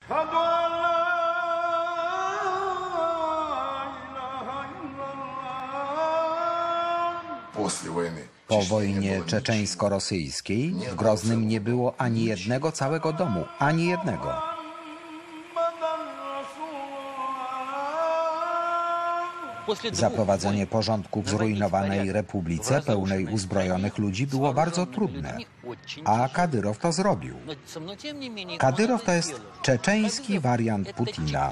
Po wojnie czeczeńsko-rosyjskiej w Groznym nie było ani jednego całego domu, ani jednego. Zaprowadzenie porządku w zrujnowanej republice pełnej uzbrojonych ludzi było bardzo trudne, a Kadyrow to zrobił. Kadyrow to jest czeczeński wariant Putina.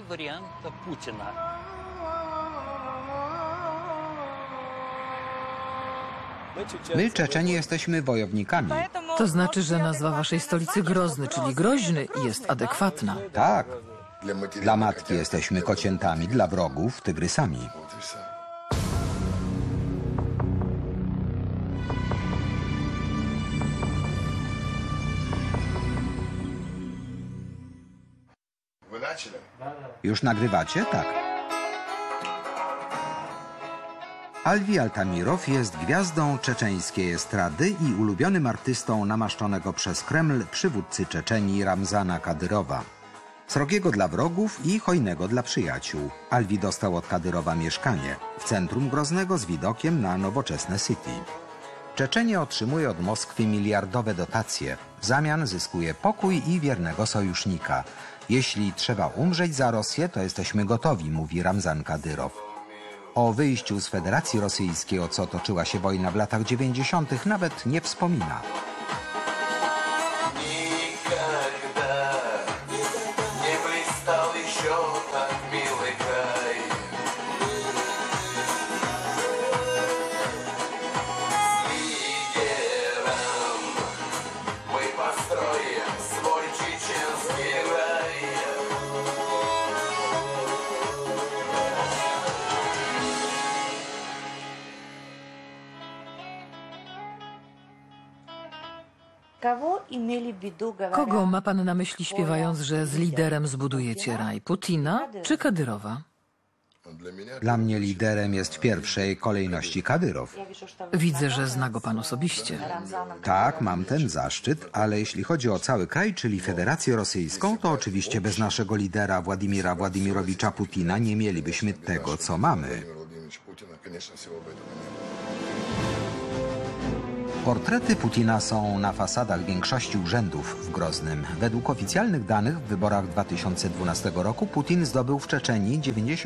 My, Czeczeni, jesteśmy wojownikami. To znaczy, że nazwa waszej stolicy Grozny, czyli Groźny, jest adekwatna. Tak. Dla matki jesteśmy kociętami, dla wrogów tygrysami. Już nagrywacie? Tak. Alwi Altamirow jest gwiazdą czeczeńskiej estrady i ulubionym artystą namaszczonego przez Kreml przywódcy Czeczenii Ramzana Kadyrowa. Srogiego dla wrogów i hojnego dla przyjaciół. Alwi dostał od Kadyrowa mieszkanie w centrum Groznego z widokiem na nowoczesne City. Czeczenia otrzymuje od Moskwy miliardowe dotacje. W zamian zyskuje pokój i wiernego sojusznika. Jeśli trzeba umrzeć za Rosję, to jesteśmy gotowi, mówi Ramzan Kadyrow. O wyjściu z Federacji Rosyjskiej, o co toczyła się wojna w latach 90., nawet nie wspomina. Kogo ma pan na myśli, śpiewając, że z liderem zbudujecie raj? Putina czy Kadyrowa? Dla mnie liderem jest w pierwszej kolejności Kadyrow. Widzę, że zna go pan osobiście. Tak, mam ten zaszczyt, ale jeśli chodzi o cały kraj, czyli Federację Rosyjską, to oczywiście bez naszego lidera Władimira Władimirowicza Putina nie mielibyśmy tego, co mamy. Portrety Putina są na fasadach większości urzędów w Groznym. Według oficjalnych danych w wyborach 2012 roku Putin zdobył w Czeczenii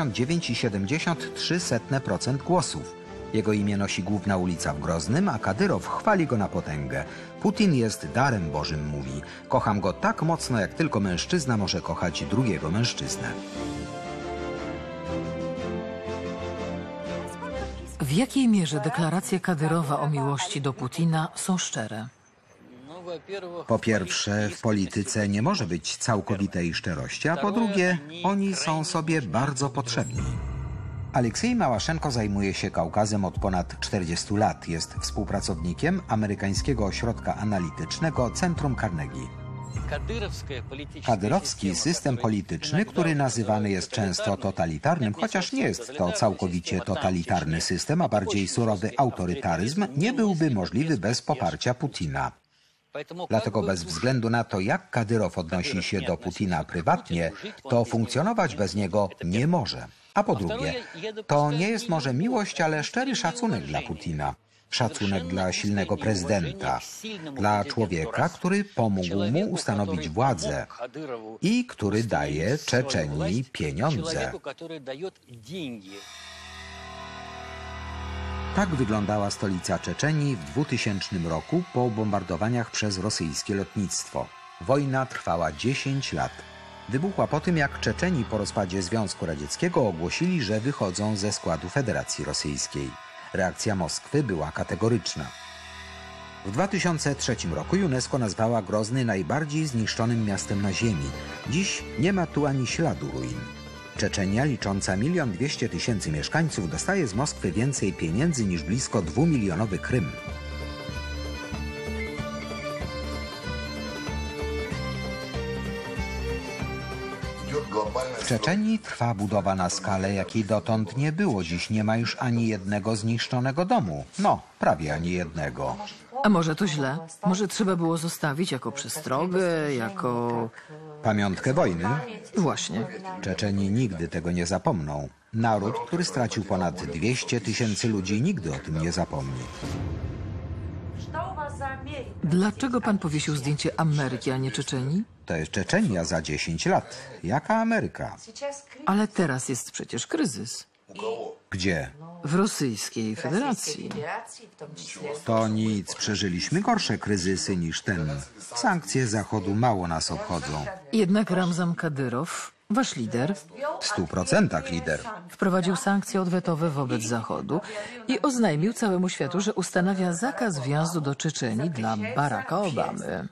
99,73% głosów. Jego imię nosi główna ulica w Groznym, a Kadyrow chwali go na potęgę. Putin jest darem Bożym, mówi. Kocham go tak mocno, jak tylko mężczyzna może kochać drugiego mężczyznę. W jakiej mierze deklaracje Kadyrowa o miłości do Putina są szczere? Po pierwsze, w polityce nie może być całkowitej szczerości, a po drugie, oni są sobie bardzo potrzebni. Aleksiej Małaszenko zajmuje się Kaukazem od ponad 40 lat. Jest współpracownikiem amerykańskiego ośrodka analitycznego Centrum Carnegie. Kadyrowski system polityczny, który nazywany jest często totalitarnym, chociaż nie jest to całkowicie totalitarny system, a bardziej surowy autorytaryzm, nie byłby możliwy bez poparcia Putina. Dlatego bez względu na to, jak Kadyrow odnosi się do Putina prywatnie, to funkcjonować bez niego nie może. A po drugie, to nie jest może miłość, ale szczery szacunek dla Putina. Szacunek dla silnego prezydenta, dla człowieka, który pomógł mu ustanowić władzę i który daje Czeczenii pieniądze. Tak wyglądała stolica Czeczenii w 2000 roku po bombardowaniach przez rosyjskie lotnictwo. Wojna trwała 10 lat. Wybuchła po tym, jak Czeczeni po rozpadzie Związku Radzieckiego ogłosili, że wychodzą ze składu Federacji Rosyjskiej. Reakcja Moskwy była kategoryczna. W 2003 roku UNESCO nazwała Grozny najbardziej zniszczonym miastem na ziemi. Dziś nie ma tu ani śladu ruin. Czeczenia, licząca 1 200 000 mieszkańców, dostaje z Moskwy więcej pieniędzy niż blisko 2-milionowy Krym. W Czeczenii trwa budowa na skalę, jakiej dotąd nie było. Dziś nie ma już ani jednego zniszczonego domu. No, prawie ani jednego. A może to źle? Może trzeba było zostawić jako przestrogę, jako Pamiątkę wojny? Właśnie. Czeczeni nigdy tego nie zapomną. Naród, który stracił ponad 200 000 ludzi, nigdy o tym nie zapomni. Dlaczego pan powiesił zdjęcie Ameryki, a nie Czeczenii? To jest Czeczenia za 10 lat. Jaka Ameryka? Ale teraz jest przecież kryzys. Gdzie? W Rosyjskiej Federacji. To nic, przeżyliśmy gorsze kryzysy niż ten. Sankcje Zachodu mało nas obchodzą. Jednak Ramzan Kadyrow, wasz lider, W 100% lider. wprowadził sankcje odwetowe wobec Zachodu i oznajmił całemu światu, że ustanawia zakaz wjazdu do Czeczenii dla Baracka Obamy.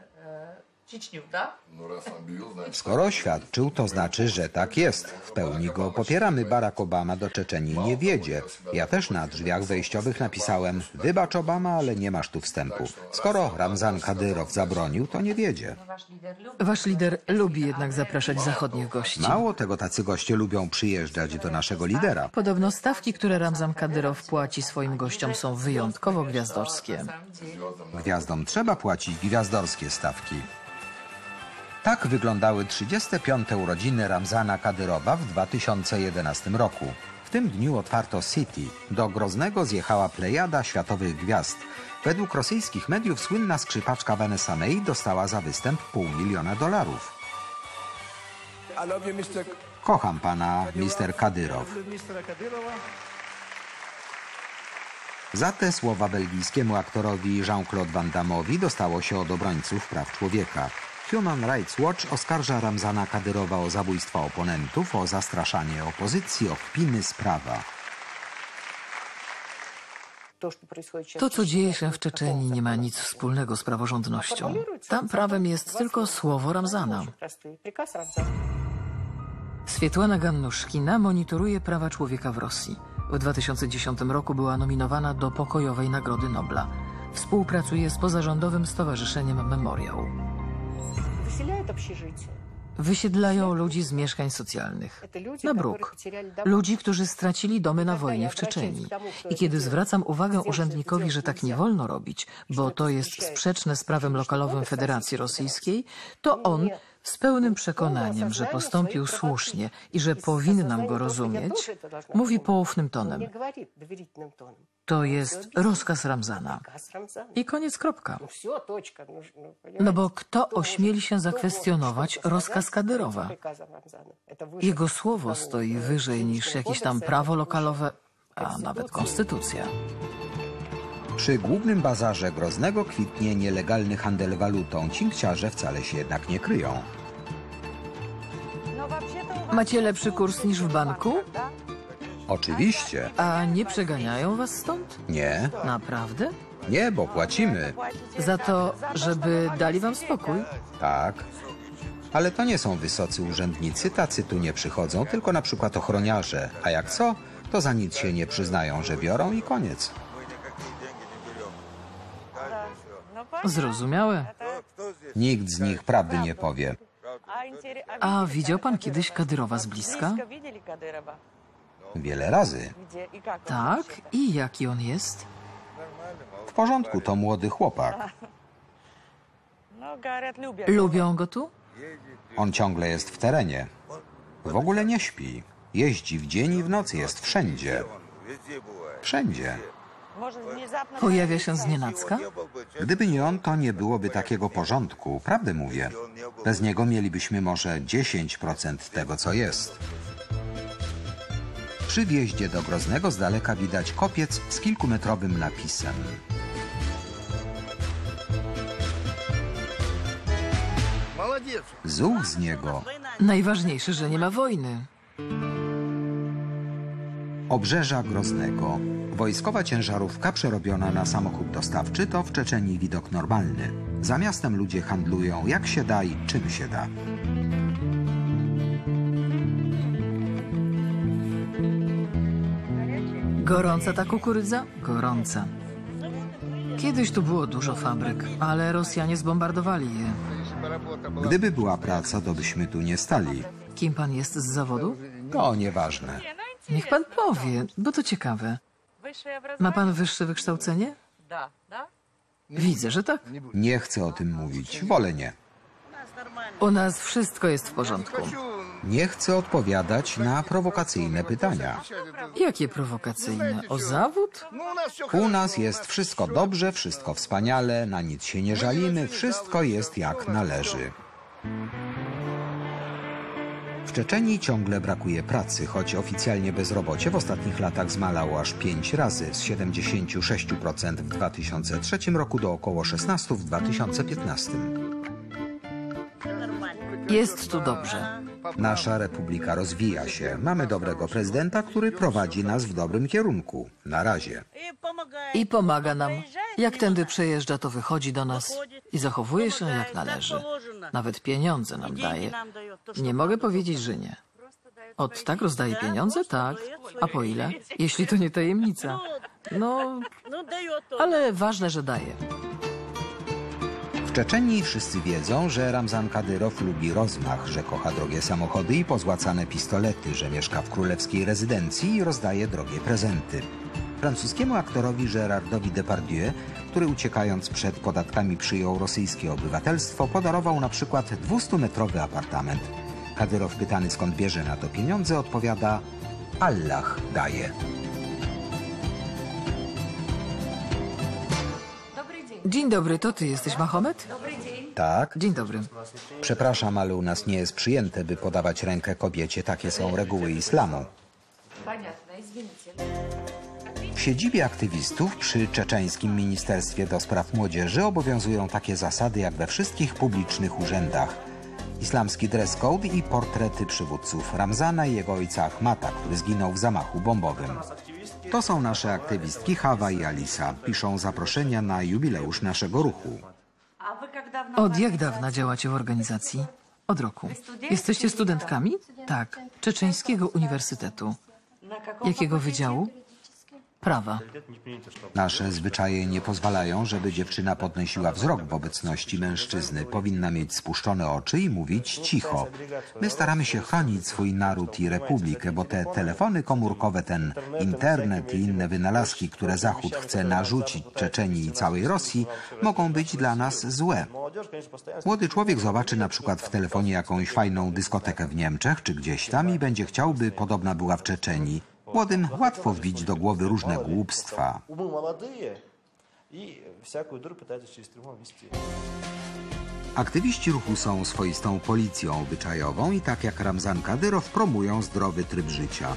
Skoro oświadczył, to znaczy, że tak jest. W pełni go popieramy. Barack Obama do Czeczenii nie wiedzie. Ja też na drzwiach wejściowych napisałem: wybacz Obama, ale nie masz tu wstępu. Skoro Ramzan Kadyrow zabronił, to nie wiedzie. Wasz lider lubi jednak zapraszać zachodnich gości. Mało tego, tacy goście lubią przyjeżdżać do naszego lidera. Podobno stawki, które Ramzan Kadyrow płaci swoim gościom, są wyjątkowo gwiazdorskie. Gwiazdom trzeba płacić gwiazdorskie stawki. Tak wyglądały 35. urodziny Ramzana Kadyrowa w 2011 roku. W tym dniu otwarto City. Do Groznego zjechała plejada światowych gwiazd. Według rosyjskich mediów słynna skrzypaczka Vanessa May dostała za występ $500 000. Kocham pana, Mr. Kadyrow. Za te słowa belgijskiemu aktorowi Jean-Claude Van Damme'owi dostało się od obrońców praw człowieka. Human Rights Watch oskarża Ramzana Kadyrowa o zabójstwa oponentów, o zastraszanie opozycji, o kpiny z prawa. To, co dzieje się w Czeczenii, nie ma nic wspólnego z praworządnością. Tam prawem jest tylko słowo Ramzana. Swietłana Gannuszkina monitoruje prawa człowieka w Rosji. W 2010 roku była nominowana do Pokojowej Nagrody Nobla. Współpracuje z pozarządowym stowarzyszeniem Memoriał. Wysiedlają ludzi z mieszkań socjalnych. Na bruk. Ludzi, którzy stracili domy na wojnie w Czeczenii. I kiedy zwracam uwagę urzędnikowi, że tak nie wolno robić, bo to jest sprzeczne z prawem lokalowym Federacji Rosyjskiej, to on z pełnym przekonaniem, że postąpił słusznie i że powinnam go rozumieć, mówi poufnym tonem: to jest rozkaz Ramzana. I koniec, kropka. No bo kto ośmieli się zakwestionować rozkaz Kadyrowa? Jego słowo stoi wyżej niż jakieś tam prawo lokalowe, a nawet konstytucja. Przy głównym bazarze Groznego kwitnie nielegalny handel walutą. Cinkciarze wcale się jednak nie kryją. Macie lepszy kurs niż w banku? Oczywiście. A nie przeganiają was stąd? Nie, Naprawdę? nie, bo płacimy. Za to, żeby dali wam spokój? Tak. Ale to nie są wysocy urzędnicy, tacy tu nie przychodzą, tylko na przykład ochroniarze. A jak co, to za nic się nie przyznają, że biorą i koniec. Zrozumiałe. Nikt z nich prawdy nie powie. A widział pan kiedyś Kadyrowa z bliska? Wiele razy. Tak? I jaki on jest? W porządku, to młody chłopak. Lubią go tu? On ciągle jest w terenie. W ogóle nie śpi. Jeździ w dzień i w nocy, jest wszędzie. Wszędzie. Pojawia się znienacka? Gdyby nie on, to nie byłoby takiego porządku. Prawdę mówię. Bez niego mielibyśmy może 10% tego, co jest. Przy wjeździe do Groznego z daleka widać kopiec z kilkumetrowym napisem. Zuch z niego. Najważniejsze, że nie ma wojny. Obrzeża Groznego. Wojskowa ciężarówka przerobiona na samochód dostawczy to w Czeczenii widok normalny. Za miastem ludzie handlują jak się da i czym się da. Gorąca ta kukurydza? Gorąca. Kiedyś tu było dużo fabryk, ale Rosjanie zbombardowali je. Gdyby była praca, to byśmy tu nie stali. Kim pan jest z zawodu? To nieważne. Niech pan powie, bo to ciekawe. Ma pan wyższe wykształcenie? Widzę, że tak. Nie chcę o tym mówić. Wolę nie. U nas wszystko jest w porządku. Nie chce odpowiadać na prowokacyjne pytania. Jakie prowokacyjne? O zawód? U nas jest wszystko dobrze, wszystko wspaniale, na nic się nie żalimy, wszystko jest jak należy. W Czeczenii ciągle brakuje pracy, choć oficjalnie bezrobocie w ostatnich latach zmalało aż 5 razy, z 76% w 2003 roku do około 16% w 2015. Jest tu dobrze. Nasza republika rozwija się. Mamy dobrego prezydenta, który prowadzi nas w dobrym kierunku. Na razie. I pomaga nam. Jak tędy przejeżdża, to wychodzi do nas i zachowuje się jak należy. Nawet pieniądze nam daje. Nie mogę powiedzieć, że nie. Od tak rozdaje pieniądze? Tak. A po ile? Jeśli to nie tajemnica. No, ale ważne, że daje. W Czeczenii wszyscy wiedzą, że Ramzan Kadyrow lubi rozmach, że kocha drogie samochody i pozłacane pistolety, że mieszka w królewskiej rezydencji i rozdaje drogie prezenty. Francuskiemu aktorowi Gérardowi Depardieu, który uciekając przed podatkami przyjął rosyjskie obywatelstwo, podarował na przykład 200-metrowy apartament. Kadyrow pytany, skąd bierze na to pieniądze, odpowiada: Allah daje. Dzień dobry, to ty jesteś Mahomet? Tak? Dzień dobry. Przepraszam, ale u nas nie jest przyjęte, by podawać rękę kobiecie. Takie są reguły islamu. W siedzibie aktywistów przy czeczeńskim Ministerstwie do Spraw Młodzieży obowiązują takie zasady jak we wszystkich publicznych urzędach. Islamski dress code i portrety przywódców Ramzana i jego ojca Ahmata, który zginął w zamachu bombowym. To są nasze aktywistki Hawa i Alisa. Piszą zaproszenia na jubileusz naszego ruchu. Od jak dawna działacie w organizacji? Od roku. Jesteście studentkami? Tak. Czeczeńskiego Uniwersytetu. Jakiego wydziału? Prawa. Nasze zwyczaje nie pozwalają, żeby dziewczyna podnosiła wzrok w obecności mężczyzny. Powinna mieć spuszczone oczy i mówić cicho. My staramy się chronić swój naród i republikę, bo te telefony komórkowe, ten internet i inne wynalazki, które Zachód chce narzucić Czeczenii i całej Rosji, mogą być dla nas złe. Młody człowiek zobaczy na przykład w telefonie jakąś fajną dyskotekę w Niemczech czy gdzieś tam i będzie chciał, by podobna była w Czeczenii. Młodym łatwo wbić do głowy różne głupstwa. Aktywiści ruchu są swoistą policją obyczajową i tak jak Ramzan Kadyrow promują zdrowy tryb życia.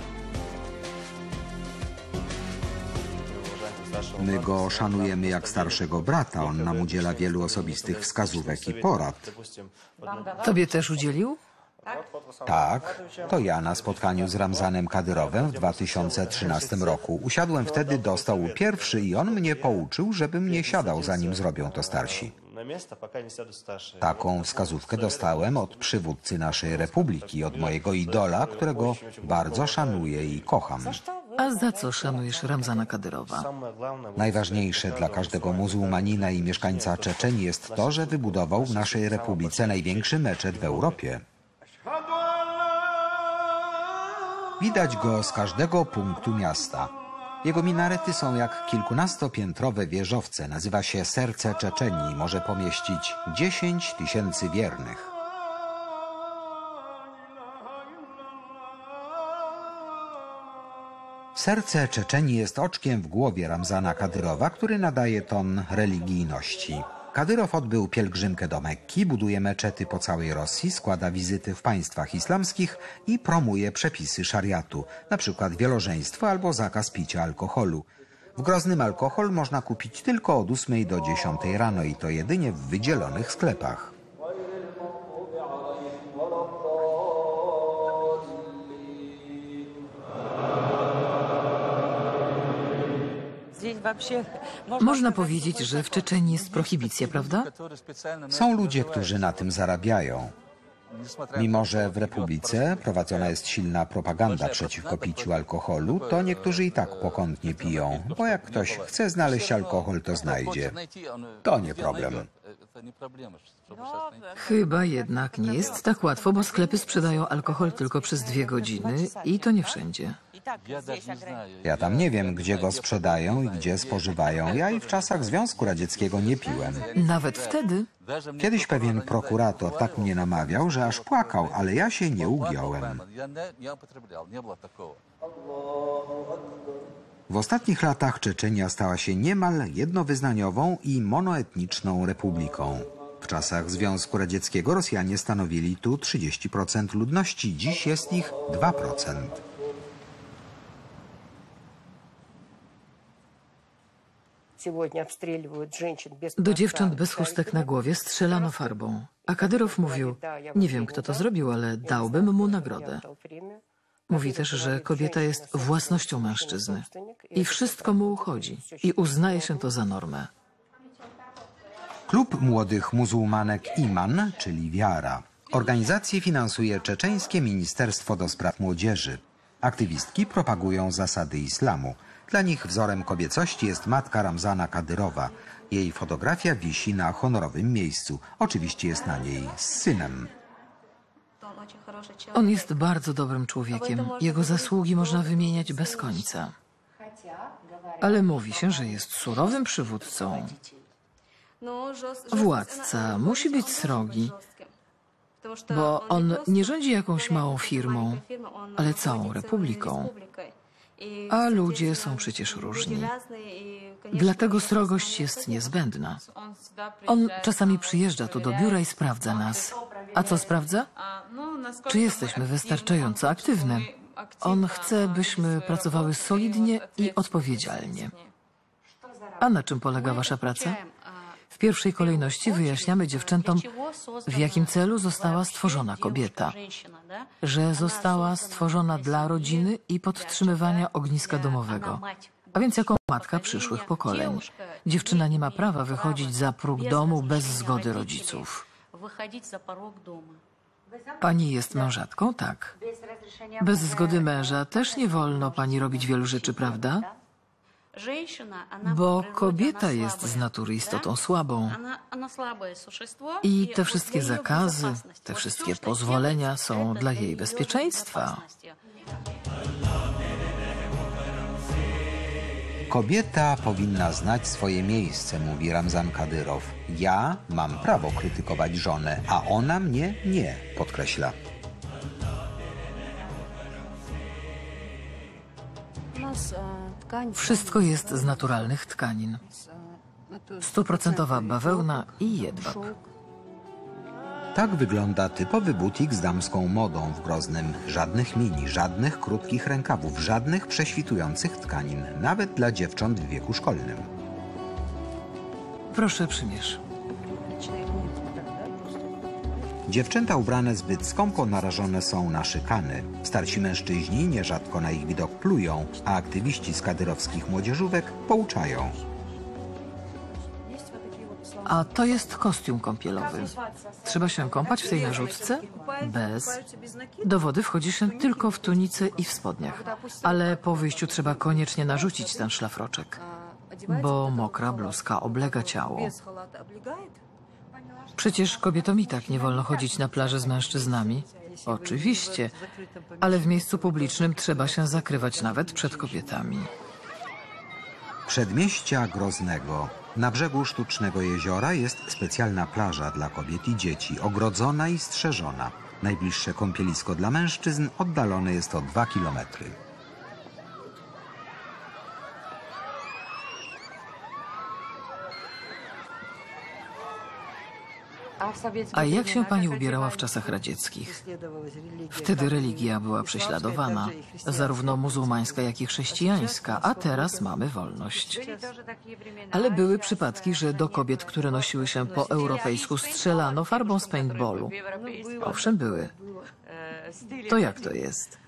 My go szanujemy jak starszego brata. On nam udziela wielu osobistych wskazówek i porad. Tobie też udzielił? Tak, to ja na spotkaniu z Ramzanem Kadyrowem w 2013 roku. Usiadłem wtedy do stołu pierwszy i on mnie pouczył, żebym nie siadał, zanim zrobią to starsi. Taką wskazówkę dostałem od przywódcy naszej republiki, od mojego idola, którego bardzo szanuję i kocham. A za co szanujesz Ramzana Kadyrowa? Najważniejsze dla każdego muzułmanina i mieszkańca Czeczenii jest to, że wybudował w naszej republice największy meczet w Europie. Widać go z każdego punktu miasta. Jego minarety są jak kilkunastopiętrowe wieżowce. Nazywa się Serce Czeczenii. Może pomieścić 10 000 wiernych. Serce Czeczenii jest oczkiem w głowie Ramzana Kadyrowa, który nadaje ton religijności. Kadyrow odbył pielgrzymkę do Mekki, buduje meczety po całej Rosji, składa wizyty w państwach islamskich i promuje przepisy szariatu, na przykład wielożeństwo albo zakaz picia alkoholu. W Groznym alkohol można kupić tylko od 8 do 10 rano i to jedynie w wydzielonych sklepach. Można powiedzieć, że w Czeczenii jest prohibicja, prawda? Są ludzie, którzy na tym zarabiają. Mimo że w Republice prowadzona jest silna propaganda przeciwko piciu alkoholu, to niektórzy i tak pokątnie piją, bo jak ktoś chce znaleźć alkohol, to znajdzie. To nie problem. Chyba jednak nie jest tak łatwo, bo sklepy sprzedają alkohol tylko przez 2 godziny i to nie wszędzie. Ja tam nie wiem, gdzie go sprzedają i gdzie spożywają. Ja i w czasach Związku Radzieckiego nie piłem. Nawet wtedy? Kiedyś pewien prokurator tak mnie namawiał, że aż płakał, ale ja się nie ugiąłem. W ostatnich latach Czeczenia stała się niemal jednowyznaniową i monoetniczną republiką. W czasach Związku Radzieckiego Rosjanie stanowili tu 30% ludności, dziś jest ich 2%. Do dziewcząt bez chustek na głowie strzelano farbą. A Kadyrow mówił, nie wiem kto to zrobił, ale dałbym mu nagrodę. Mówi też, że kobieta jest własnością mężczyzny i wszystko mu uchodzi i uznaje się to za normę. Klub Młodych Muzułmanek Iman, czyli Wiara. Organizację finansuje Czeczeńskie Ministerstwo do Spraw Młodzieży. Aktywistki propagują zasady islamu. Dla nich wzorem kobiecości jest matka Ramzana Kadyrowa. Jej fotografia wisi na honorowym miejscu. Oczywiście jest na niej z synem. On jest bardzo dobrym człowiekiem. Jego zasługi można wymieniać bez końca. Ale mówi się, że jest surowym przywódcą. Władca musi być srogi, bo on nie rządzi jakąś małą firmą, ale całą republiką. A ludzie są przecież różni. Dlatego srogość jest niezbędna. On czasami przyjeżdża tu do biura i sprawdza nas. A co sprawdza? Czy jesteśmy wystarczająco aktywne? On chce, byśmy pracowały solidnie i odpowiedzialnie. A na czym polega wasza praca? W pierwszej kolejności wyjaśniamy dziewczętom, w jakim celu została stworzona kobieta. Że została stworzona dla rodziny i podtrzymywania ogniska domowego. A więc jako matka przyszłych pokoleń. Dziewczyna nie ma prawa wychodzić za próg domu bez zgody rodziców. Pani jest mężatką? Tak. Bez zgody męża też nie wolno pani robić wielu rzeczy, prawda? Bo kobieta jest z natury istotą słabą. I te wszystkie zakazy, te wszystkie pozwolenia są dla jej bezpieczeństwa. Kobieta powinna znać swoje miejsce, mówi Ramzan Kadyrow. Ja mam prawo krytykować żonę, a ona mnie nie, podkreśla. Wszystko jest z naturalnych tkanin. 100% bawełna i jedwab. Tak wygląda typowy butik z damską modą w Groznem. Żadnych mini, żadnych krótkich rękawów, żadnych prześwitujących tkanin, nawet dla dziewcząt w wieku szkolnym. Proszę, przymierz. Dziewczęta ubrane zbyt skąpo narażone są na szykany. Starsi mężczyźni nierzadko na ich widok plują, a aktywiści z kadyrowskich młodzieżówek pouczają. A to jest kostium kąpielowy. Trzeba się kąpać w tej narzutce? Bez. Do wody wchodzi się tylko w tunice i w spodniach. Ale po wyjściu trzeba koniecznie narzucić ten szlafroczek, bo mokra bluzka oblega ciało. Przecież kobietom i tak nie wolno chodzić na plażę z mężczyznami. Oczywiście, ale w miejscu publicznym trzeba się zakrywać nawet przed kobietami. Przedmieścia Groznego. Na brzegu sztucznego jeziora jest specjalna plaża dla kobiet i dzieci, ogrodzona i strzeżona. Najbliższe kąpielisko dla mężczyzn oddalone jest o 2 kilometry. A jak się pani ubierała w czasach radzieckich? Wtedy religia była prześladowana, zarówno muzułmańska, jak i chrześcijańska, a teraz mamy wolność. Ale były przypadki, że do kobiet, które nosiły się po europejsku, strzelano farbą z paintballu. Owszem, były. To jak to jest?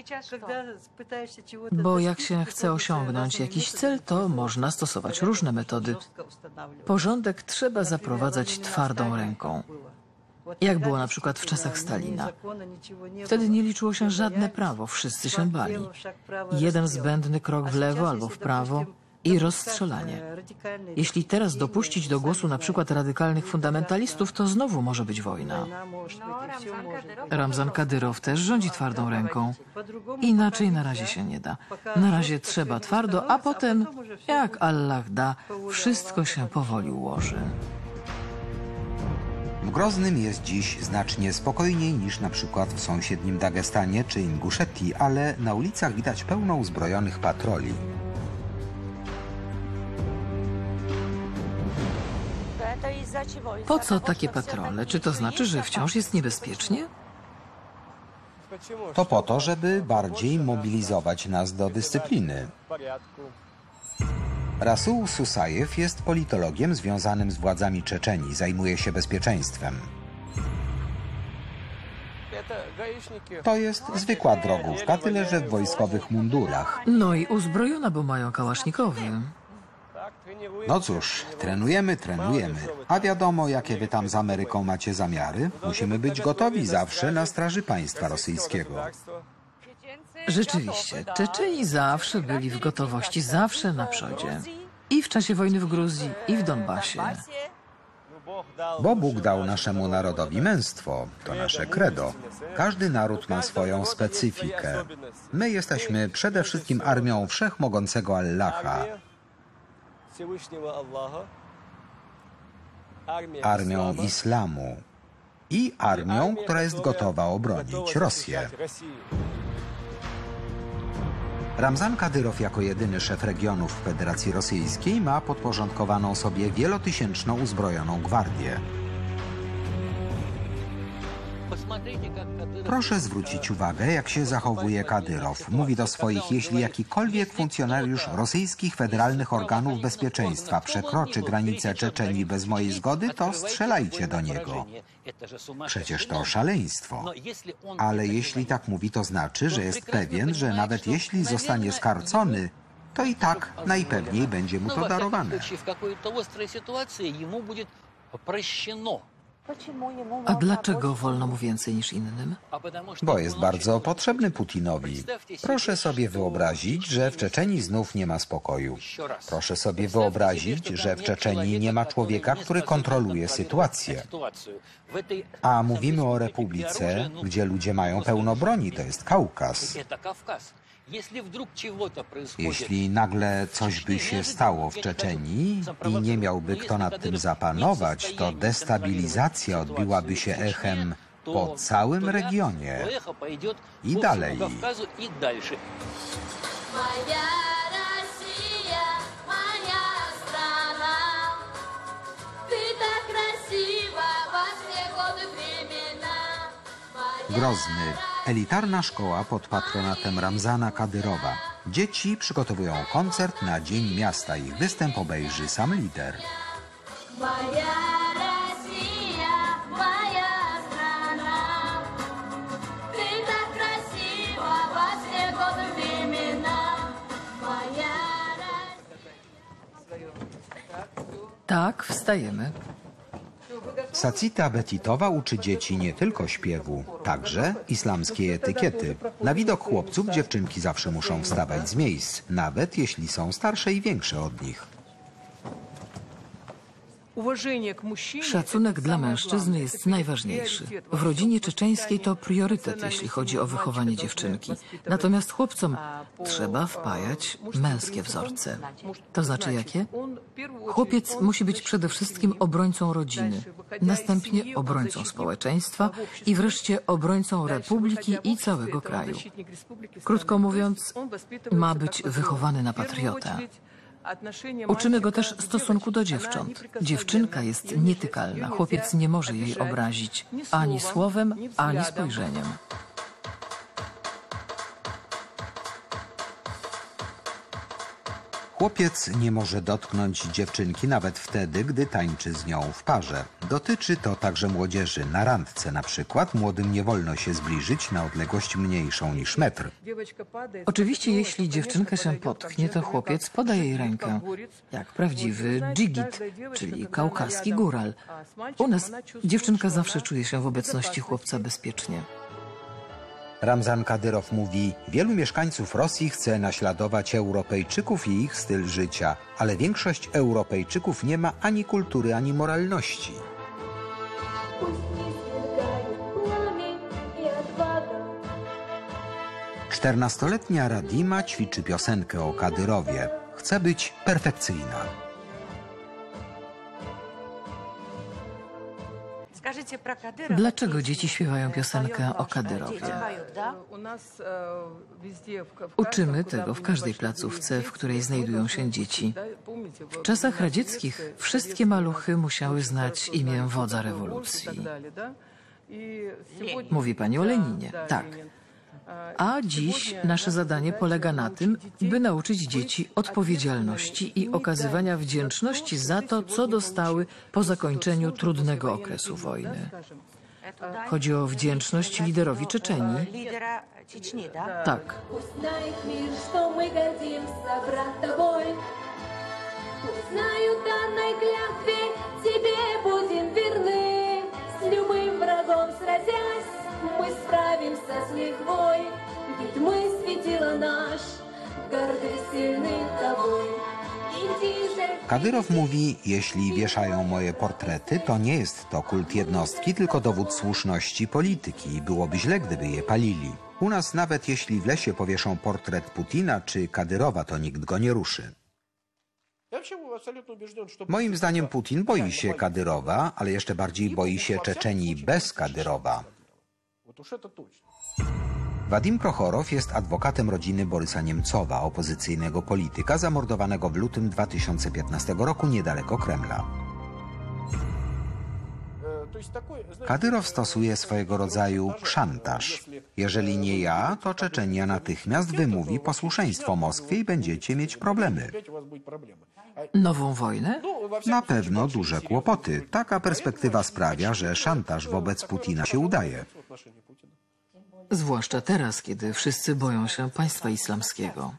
Bo jak się chce osiągnąć jakiś cel, to można stosować różne metody. Porządek trzeba zaprowadzać twardą ręką. Jak było na przykład w czasach Stalina. Wtedy nie liczyło się żadne prawo, wszyscy się bali. Jeden zbędny krok w lewo albo w prawo i rozstrzelanie. Jeśli teraz dopuścić do głosu na przykład radykalnych fundamentalistów, to znowu może być wojna. Ramzan Kadyrow też rządzi twardą ręką. Inaczej na razie się nie da. Na razie trzeba twardo, a potem, jak Allah da, wszystko się powoli ułoży. W Groznym jest dziś znacznie spokojniej niż na przykład w sąsiednim Dagestanie czy Inguszetii, ale na ulicach widać pełno uzbrojonych patroli. Po co takie patrole? Czy to znaczy, że wciąż jest niebezpiecznie? To po to, żeby bardziej mobilizować nas do dyscypliny. Rasul Susajew jest politologiem związanym z władzami Czeczenii, zajmuje się bezpieczeństwem. To jest zwykła drogówka, tyle że w wojskowych mundurach. No i uzbrojona, bo mają kałasznikowy. No cóż, trenujemy. A wiadomo, jakie wy tam z Ameryką macie zamiary? Musimy być gotowi zawsze na straży państwa rosyjskiego. Rzeczywiście, Czeczeni zawsze byli w gotowości, zawsze na przodzie. I w czasie wojny w Gruzji, i w Donbasie. Bo Bóg dał naszemu narodowi męstwo. To nasze credo. Każdy naród ma swoją specyfikę. My jesteśmy przede wszystkim armią wszechmogącego Allaha. Armią islamu. I armią, która jest gotowa obronić Rosję. Ramzan Kadyrow jako jedyny szef regionów w Federacji Rosyjskiej ma podporządkowaną sobie wielotysięczną uzbrojoną gwardię. Proszę zwrócić uwagę, jak się zachowuje Kadyrow. Mówi do swoich, jeśli jakikolwiek funkcjonariusz rosyjskich federalnych organów bezpieczeństwa przekroczy granicę Czeczenii bez mojej zgody, to strzelajcie do niego. Przecież to szaleństwo. Ale jeśli tak mówi, to znaczy, że jest pewien, że nawet jeśli zostanie skarcony, to i tak najpewniej będzie mu to darowane. A dlaczego wolno mu więcej niż innym? Bo jest bardzo potrzebny Putinowi. Proszę sobie wyobrazić, że w Czeczenii znów nie ma spokoju. Proszę sobie wyobrazić, że w Czeczenii nie ma człowieka, który kontroluje sytuację. A mówimy o republice, gdzie ludzie mają pełno broni, to jest Kaukaz. Jeśli nagle coś by się stało w Czeczenii i nie miałby kto nad tym zapanować, to destabilizacja odbiłaby się echem po całym regionie i dalej. Grozny. Elitarna szkoła pod patronatem Ramzana Kadyrowa. Dzieci przygotowują koncert na Dzień Miasta. Ich występ obejrzy sam lider. Tak, wstajemy. Sacita Betitowa uczy dzieci nie tylko śpiewu, także islamskiej etykiety. Na widok chłopców dziewczynki zawsze muszą wstawać z miejsc, nawet jeśli są starsze i większe od nich. Szacunek dla mężczyzn jest najważniejszy. W rodzinie czeczeńskiej to priorytet, jeśli chodzi o wychowanie dziewczynki. Natomiast chłopcom trzeba wpajać męskie wzorce. To znaczy jakie? Chłopiec musi być przede wszystkim obrońcą rodziny, następnie obrońcą społeczeństwa i wreszcie obrońcą republiki i całego kraju. Krótko mówiąc, ma być wychowany na patriotę. Uczymy go też stosunku do dziewcząt. Dziewczynka jest nietykalna. Chłopiec nie może jej obrazić ani słowem, ani spojrzeniem. Chłopiec nie może dotknąć dziewczynki nawet wtedy, gdy tańczy z nią w parze. Dotyczy to także młodzieży. Na randce na przykład młodym nie wolno się zbliżyć na odległość mniejszą niż metr. Oczywiście, jeśli dziewczynka się potknie, to chłopiec poda jej rękę, jak prawdziwy dżigit, czyli kaukaski góral. U nas dziewczynka zawsze czuje się w obecności chłopca bezpiecznie. Ramzan Kadyrow mówi, wielu mieszkańców Rosji chce naśladować Europejczyków i ich styl życia, ale większość Europejczyków nie ma ani kultury, ani moralności. 14-letnia Radima ćwiczy piosenkę o Kadyrowie. Chce być perfekcyjna. Dlaczego dzieci śpiewają piosenkę o Kadyrowie? Uczymy tego w każdej placówce, w której znajdują się dzieci. W czasach radzieckich wszystkie maluchy musiały znać imię wodza rewolucji. Mówi pani o Leninie. Tak. A dziś nasze zadanie polega na tym, by nauczyć dzieci odpowiedzialności i okazywania wdzięczności za to, co dostały po zakończeniu trudnego okresu wojny. Chodzi o wdzięczność liderowi Czeczenii. Tak. Мы справимся с лихвой, ведь мы светило наш, горды сильны тобой. Kadyrow mówi, jeśli wieszają moje portrety, to nie jest to kult jednostki, tylko dowód słuszności polityki. Byłoby źle, gdyby je palili. U nas nawet jeśli w lesie powieszą portret Putina czy Kadyrowa, to nikt go nie ruszy. Moim zdaniem Putin boi się Kadyrowa, ale jeszcze bardziej boi się Czeczenii bez Kadyrowa. Wadim Prochorow jest adwokatem rodziny Borysa Niemcowa, opozycyjnego polityka zamordowanego w lutym 2015 roku niedaleko Kremla. Kadyrow stosuje swojego rodzaju szantaż. Jeżeli nie ja, to Czeczenia natychmiast wymówi posłuszeństwo Moskwie i będziecie mieć problemy. Nową wojnę? Na pewno duże kłopoty. Taka perspektywa sprawia, że szantaż wobec Putina się udaje. Zwłaszcza teraz, kiedy wszyscy boją się państwa islamskiego.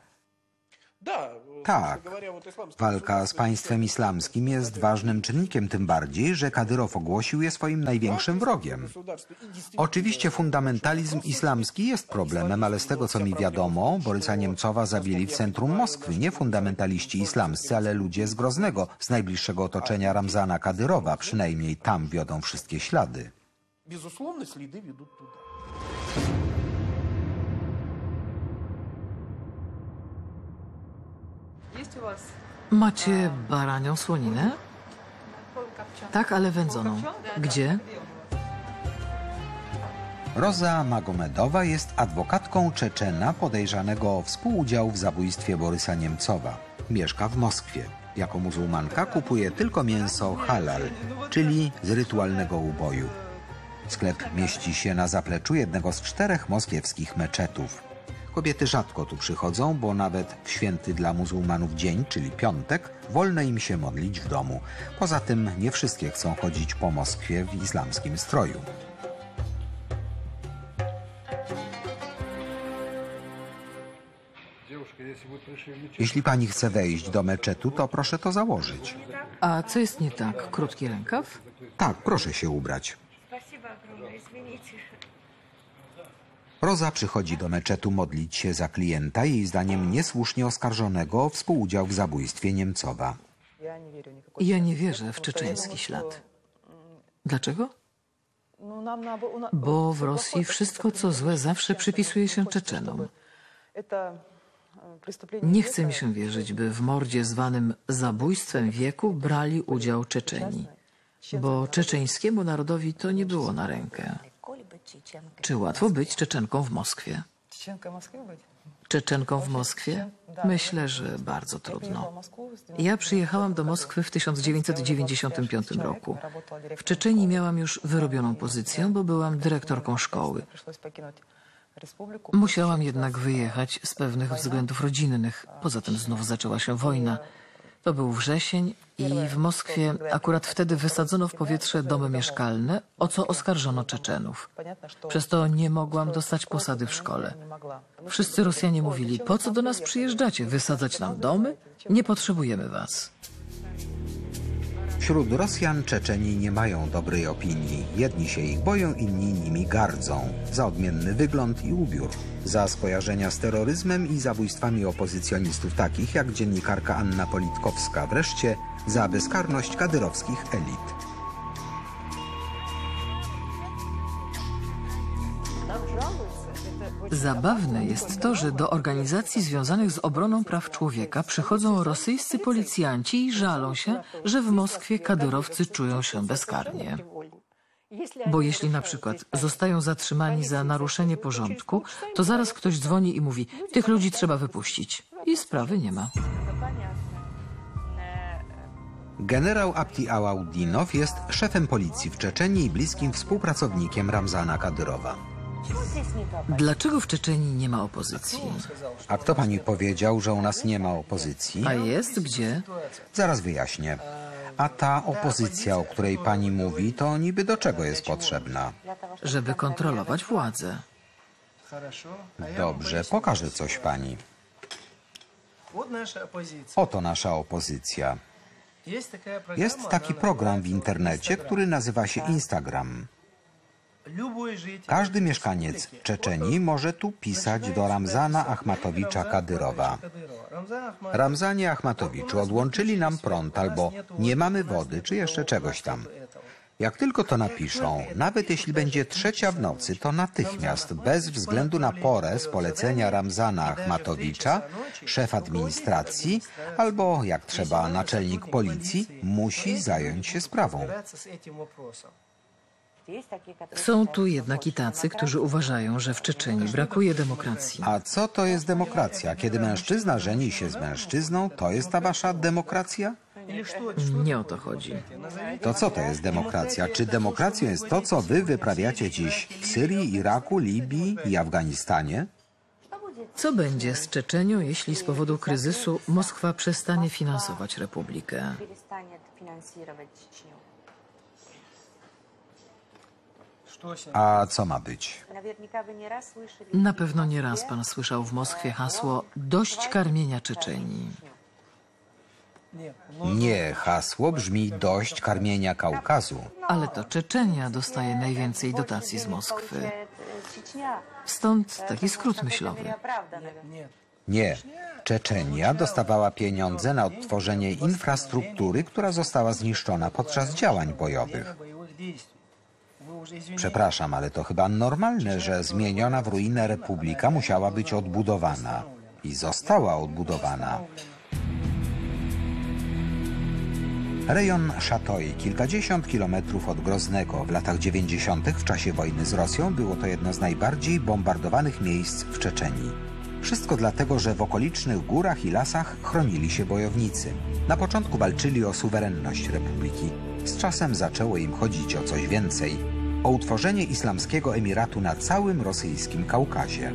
Tak. Walka z państwem islamskim jest ważnym czynnikiem, tym bardziej, że Kadyrow ogłosił je swoim największym wrogiem. Oczywiście fundamentalizm islamski jest problemem, ale z tego co mi wiadomo, Borysa Niemcowa zabili w centrum Moskwy nie fundamentaliści islamscy, ale ludzie z Groznego, z najbliższego otoczenia Ramzana Kadyrowa. Przynajmniej tam wiodą wszystkie ślady. Macie baranią słoninę? Tak, ale wędzoną. Gdzie? Roza Magomedowa jest adwokatką Czeczena podejrzanego o współudział w zabójstwie Borysa Niemcowa. Mieszka w Moskwie. Jako muzułmanka kupuje tylko mięso halal, czyli z rytualnego uboju. Sklep mieści się na zapleczu jednego z 4 moskiewskich meczetów. Kobiety rzadko tu przychodzą, bo nawet w święty dla muzułmanów dzień, czyli piątek, wolno im się modlić w domu. Poza tym nie wszystkie chcą chodzić po Moskwie w islamskim stroju. Jeśli pani chce wejść do meczetu, to proszę to założyć. A co jest nie tak? Krótki rękaw? Tak, proszę się ubrać. Roza przychodzi do meczetu modlić się za klienta, jej zdaniem niesłusznie oskarżonego o współudział w zabójstwie Niemcowa. Ja nie wierzę w czeczeński ślad. Dlaczego? Bo w Rosji wszystko, co złe, zawsze przypisuje się Czeczenom. Nie chce mi się wierzyć, by w mordzie zwanym zabójstwem wieku brali udział Czeczeni. Bo czeczeńskiemu narodowi to nie było na rękę. Czy łatwo być Czeczenką w Moskwie? Czeczenką w Moskwie? Myślę, że bardzo trudno. Ja przyjechałam do Moskwy w 1995 roku. W Czeczenii miałam już wyrobioną pozycję, bo byłam dyrektorką szkoły. Musiałam jednak wyjechać z pewnych względów rodzinnych. Poza tym znów zaczęła się wojna. To był wrzesień i w Moskwie akurat wtedy wysadzono w powietrze domy mieszkalne, o co oskarżono Czeczenów. Przez to nie mogłam dostać posady w szkole. Wszyscy Rosjanie mówili, po co do nas przyjeżdżacie, wysadzać nam domy? Nie potrzebujemy was. Wśród Rosjan Czeczeni nie mają dobrej opinii. Jedni się ich boją, inni nimi gardzą. Za odmienny wygląd i ubiór. Za skojarzenia z terroryzmem i zabójstwami opozycjonistów takich jak dziennikarka Anna Politkowska. Wreszcie za bezkarność kadyrowskich elit. Zabawne jest to, że do organizacji związanych z obroną praw człowieka przychodzą rosyjscy policjanci i żalą się, że w Moskwie kadyrowcy czują się bezkarnie. Bo jeśli na przykład zostają zatrzymani za naruszenie porządku, to zaraz ktoś dzwoni i mówi: tych ludzi trzeba wypuścić. I sprawy nie ma. Generał Abdi Alaudinow jest szefem policji w Czeczenii i bliskim współpracownikiem Ramzana Kadyrowa. Dlaczego w Czeczenii nie ma opozycji? A kto pani powiedział, że u nas nie ma opozycji? A jest gdzie? Zaraz wyjaśnię. A ta opozycja, o której pani mówi, to niby do czego jest potrzebna? Żeby kontrolować władzę. Dobrze, pokażę coś pani. Oto nasza opozycja. Jest taki program w internecie, który nazywa się Instagram. Każdy mieszkaniec Czeczenii może tu pisać do Ramzana Achmatowicza Kadyrowa. Ramzanie Achmatowiczu, odłączyli nam prąd, albo nie mamy wody, czy jeszcze czegoś tam. Jak tylko to napiszą, nawet jeśli będzie 3:00 w nocy, to natychmiast, bez względu na porę z polecenia Ramzana Achmatowicza, szef administracji, albo jak trzeba naczelnik policji, musi zająć się sprawą. Są tu jednak i tacy, którzy uważają, że w Czeczenii brakuje demokracji. A co to jest demokracja? Kiedy mężczyzna żeni się z mężczyzną, to jest ta wasza demokracja? Nie o to chodzi. To co to jest demokracja? Czy demokracją jest to, co wy wyprawiacie dziś w Syrii, Iraku, Libii i Afganistanie? Co będzie z Czeczenią, jeśli z powodu kryzysu Moskwa przestanie finansować republikę? A co ma być? Na pewno nie raz pan słyszał w Moskwie hasło „dość karmienia Czeczenii”. Nie, hasło brzmi „dość karmienia Kaukazu”. Ale to Czeczenia dostaje najwięcej dotacji z Moskwy. Stąd taki skrót myślowy. Nie, Czeczenia dostawała pieniądze na odtworzenie infrastruktury, która została zniszczona podczas działań bojowych. Przepraszam, ale to chyba normalne, że zmieniona w ruinę republika musiała być odbudowana. I została odbudowana. Rejon Szatoi, kilkadziesiąt kilometrów od Groznego, w latach 90. w czasie wojny z Rosją było to jedno z najbardziej bombardowanych miejsc w Czeczenii. Wszystko dlatego, że w okolicznych górach i lasach chronili się bojownicy. Na początku walczyli o suwerenność republiki. Z czasem zaczęło im chodzić o coś więcej. O utworzenie islamskiego emiratu na całym rosyjskim Kaukazie.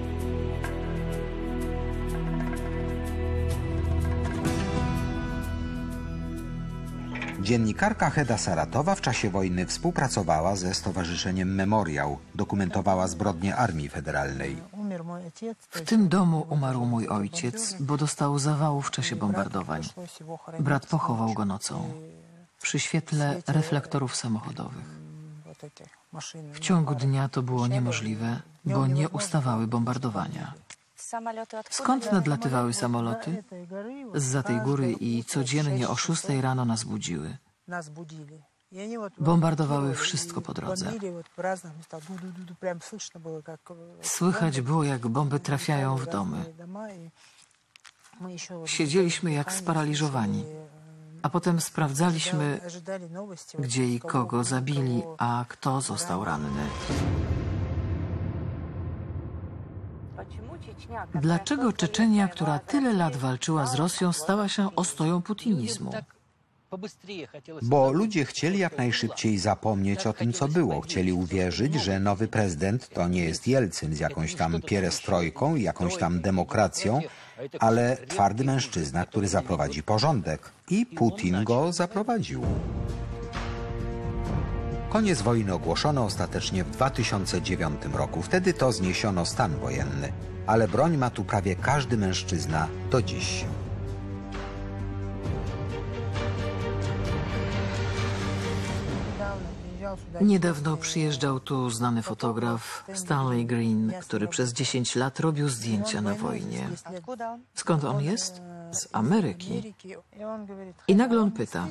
Dziennikarka Heda Saratowa w czasie wojny współpracowała ze Stowarzyszeniem Memoriał. Dokumentowała zbrodnie Armii Federalnej. W tym domu umarł mój ojciec, bo dostał zawału w czasie bombardowań. Brat pochował go nocą, przy świetle reflektorów samochodowych. W ciągu dnia to było niemożliwe, bo nie ustawały bombardowania. Skąd nadlatywały samoloty? Zza tej góry i codziennie o 6 rano nas budziły. Bombardowały wszystko po drodze. Słychać było, jak bomby trafiają w domy. Siedzieliśmy jak sparaliżowani, a potem sprawdzaliśmy, gdzie i kogo zabili, a kto został ranny. Dlaczego Czeczenia, która tyle lat walczyła z Rosją, stała się ostoją putinizmu? Bo ludzie chcieli jak najszybciej zapomnieć o tym, co było. Chcieli uwierzyć, że nowy prezydent to nie jest Jelcyn z jakąś tam pierestrojką i jakąś tam demokracją, ale twardy mężczyzna, który zaprowadzi porządek. I Putin go zaprowadził. Koniec wojny ogłoszono ostatecznie w 2009 roku. Wtedy to zniesiono stan wojenny. Ale broń ma tu prawie każdy mężczyzna do dziś. Niedawno przyjeżdżał tu znany fotograf Stanley Green, który przez 10 lat robił zdjęcia na wojnie. Skąd on jest? Z Ameryki. I nagle on pyta: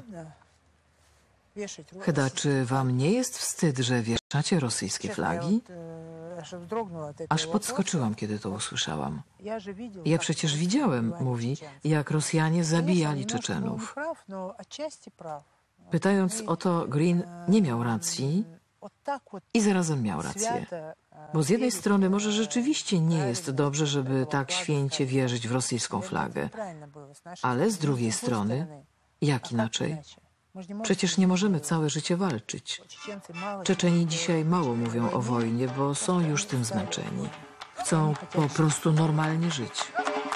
Heda, czy wam nie jest wstyd, że wieszacie rosyjskie flagi? Aż podskoczyłam, kiedy to usłyszałam. Ja przecież widziałem, mówi, jak Rosjanie zabijali Czeczenów. Pytając o to, Green nie miał racji i zarazem miał rację. Bo z jednej strony może rzeczywiście nie jest dobrze, żeby tak święcie wierzyć w rosyjską flagę. Ale z drugiej strony, jak inaczej? Przecież nie możemy całe życie walczyć. Czeczeni dzisiaj mało mówią o wojnie, bo są już tym zmęczeni. Chcą po prostu normalnie żyć.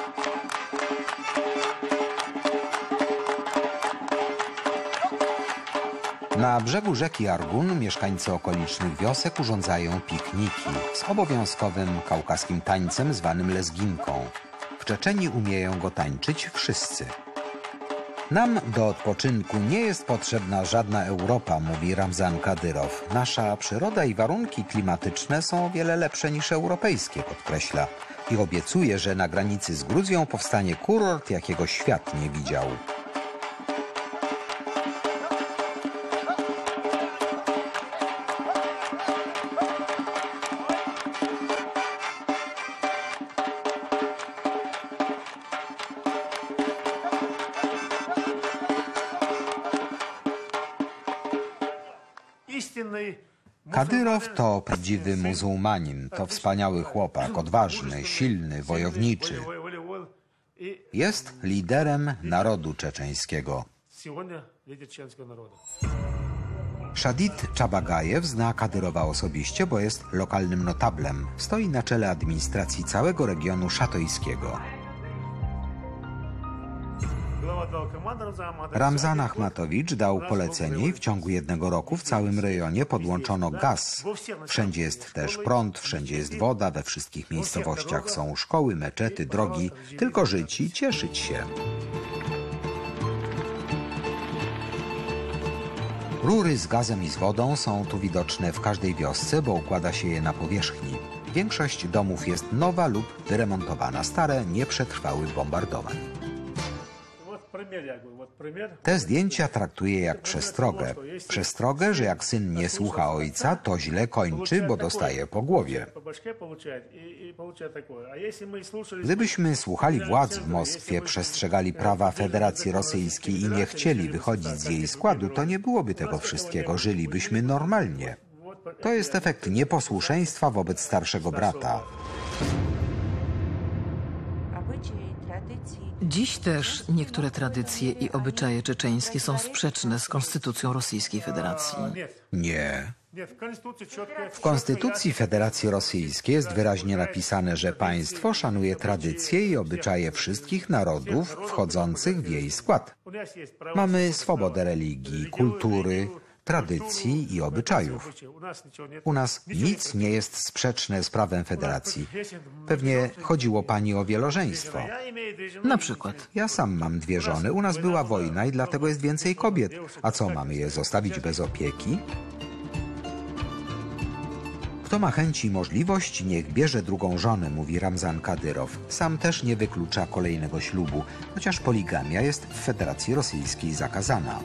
Na brzegu rzeki Argun mieszkańcy okolicznych wiosek urządzają pikniki z obowiązkowym kaukaskim tańcem zwanym lezginką. W Czeczenii umieją go tańczyć wszyscy. Nam do odpoczynku nie jest potrzebna żadna Europa, mówi Ramzan Kadyrow. Nasza przyroda i warunki klimatyczne są o wiele lepsze niż europejskie, podkreśla. I obiecuje, że na granicy z Gruzją powstanie kurort, jakiego świat nie widział. Kadyrow to prawdziwy muzułmanin, to wspaniały chłopak, odważny, silny, wojowniczy. Jest liderem narodu czeczeńskiego. Shadid Czabagajew zna Kadyrowa osobiście, bo jest lokalnym notablem. Stoi na czele administracji całego regionu szatojskiego. Ramzan Achmatowicz dał polecenie i w ciągu 1 roku w całym rejonie podłączono gaz. Wszędzie jest też prąd, wszędzie jest woda, we wszystkich miejscowościach są szkoły, meczety, drogi. Tylko żyć i cieszyć się. Rury z gazem i z wodą są tu widoczne w każdej wiosce, bo układa się je na powierzchni. Większość domów jest nowa lub wyremontowana, stare nie przetrwały bombardowań. Te zdjęcia traktuje jak przestrogę. Przestrogę, że jak syn nie słucha ojca, to źle kończy, bo dostaje po głowie. Gdybyśmy słuchali władz w Moskwie, przestrzegali prawa Federacji Rosyjskiej i nie chcieli wychodzić z jej składu, to nie byłoby tego wszystkiego. Żylibyśmy normalnie. To jest efekt nieposłuszeństwa wobec starszego brata. Dziś też niektóre tradycje i obyczaje czeczeńskie są sprzeczne z konstytucją Rosyjskiej Federacji. Nie. W Konstytucji Federacji Rosyjskiej jest wyraźnie napisane, że państwo szanuje tradycje i obyczaje wszystkich narodów wchodzących w jej skład. Mamy swobodę religii, kultury, tradycji i obyczajów. U nas nic nie jest sprzeczne z prawem Federacji. Pewnie chodziło pani o wielożeństwo. Na przykład. Ja sam mam 2 żony, u nas była wojna i dlatego jest więcej kobiet. A co, mamy je zostawić bez opieki? Kto ma chęć i możliwość, niech bierze drugą żonę, mówi Ramzan Kadyrow. Sam też nie wyklucza kolejnego ślubu, chociaż poligamia jest w Federacji Rosyjskiej zakazana.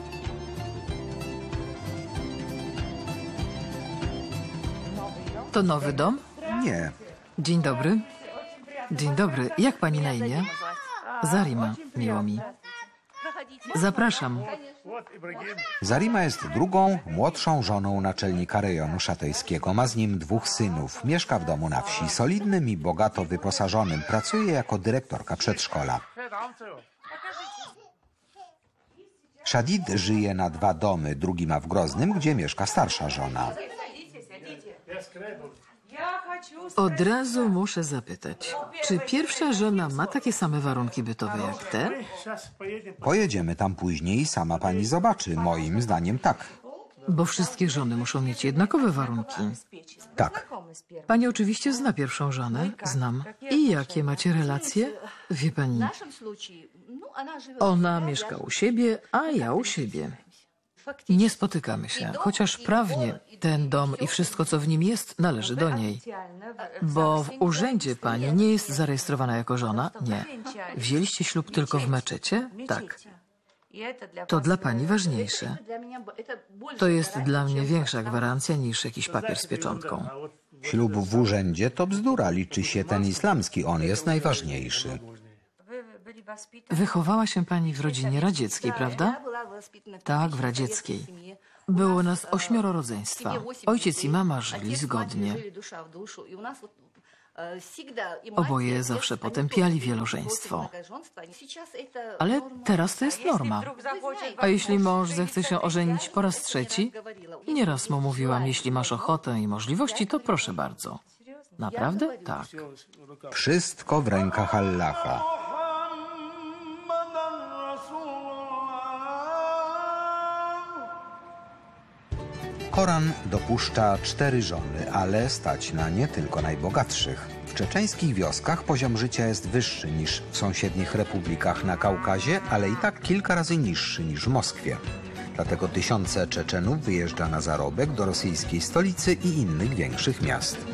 To nowy dom? Nie. Dzień dobry. Dzień dobry. Jak pani na imię? Zarima, miło mi. Zapraszam. Zarima jest drugą, młodszą żoną naczelnika rejonu szatejskiego. Ma z nim 2 synów. Mieszka w domu na wsi, solidnym i bogato wyposażonym. Pracuje jako dyrektorka przedszkola. Shadid żyje na 2 domy. Drugi ma w Groznym, gdzie mieszka starsza żona. Od razu muszę zapytać, czy pierwsza żona ma takie same warunki bytowe jak te? Pojedziemy tam później i sama pani zobaczy. Moim zdaniem tak. Bo wszystkie żony muszą mieć jednakowe warunki. Tak. Pani oczywiście zna pierwszą żonę. Znam. I jakie macie relacje? Wie pani, ona mieszka u siebie, a ja u siebie. Nie spotykamy się, chociaż prawnie ten dom i wszystko, co w nim jest, należy do niej. Bo w urzędzie pani nie jest zarejestrowana jako żona? Nie. Wzięliście ślub tylko w meczecie? Tak. To dla pani ważniejsze. To jest dla mnie większa gwarancja niż jakiś papier z pieczątką. Ślub w urzędzie to bzdura, liczy się ten islamski, on jest najważniejszy. Wychowała się pani w rodzinie radzieckiej, prawda? Tak, w radzieckiej. Było nas 8 rodzeństwa. Ojciec i mama żyli zgodnie. Oboje zawsze potępiali wielożeństwo. Ale teraz to jest norma. A jeśli mąż zechce się ożenić po raz trzeci? Nieraz mu mówiłam, jeśli masz ochotę i możliwości, to proszę bardzo. Naprawdę? Tak. Wszystko w rękach Allaha. Koran dopuszcza 4 żony, ale stać na nie tylko najbogatszych. W czeczeńskich wioskach poziom życia jest wyższy niż w sąsiednich republikach na Kaukazie, ale i tak kilka razy niższy niż w Moskwie. Dlatego tysiące Czeczenów wyjeżdża na zarobek do rosyjskiej stolicy i innych większych miast.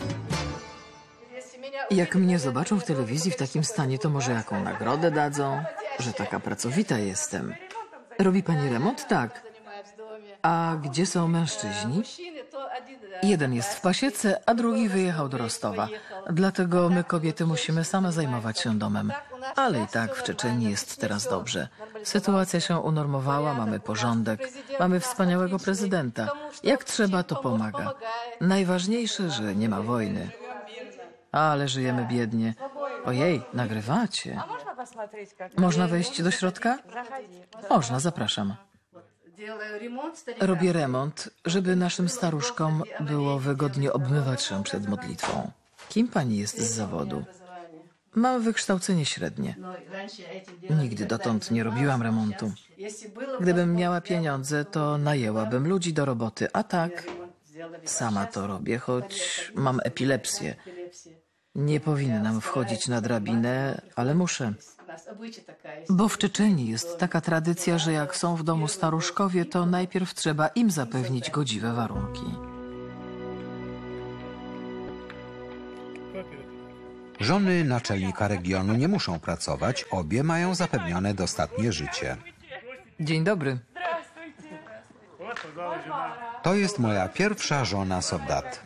Jak mnie zobaczą w telewizji w takim stanie, to może jaką nagrodę dadzą, że taka pracowita jestem. Robi pani remont? Tak. A gdzie są mężczyźni? Jeden jest w Pasiece, a drugi wyjechał do Rostowa. Dlatego my, kobiety, musimy same zajmować się domem. Ale i tak w Czeczenii jest teraz dobrze. Sytuacja się unormowała, mamy porządek, mamy wspaniałego prezydenta. Jak trzeba, to pomaga. Najważniejsze, że nie ma wojny. Ale żyjemy biednie. Ojej, nagrywacie. Można wejść do środka? Można, zapraszam. Robię remont, żeby naszym staruszkom było wygodnie obmywać się przed modlitwą. Kim pani jest z zawodu? Mam wykształcenie średnie. Nigdy dotąd nie robiłam remontu. Gdybym miała pieniądze, to najęłabym ludzi do roboty, a tak sama to robię, choć mam epilepsję. Nie powinnam wchodzić na drabinę, ale muszę. Bo w Czeczenii jest taka tradycja, że jak są w domu staruszkowie, to najpierw trzeba im zapewnić godziwe warunki. Żony naczelnika regionu nie muszą pracować, obie mają zapewnione dostatnie życie. Dzień dobry. To jest moja pierwsza żona Sowdat.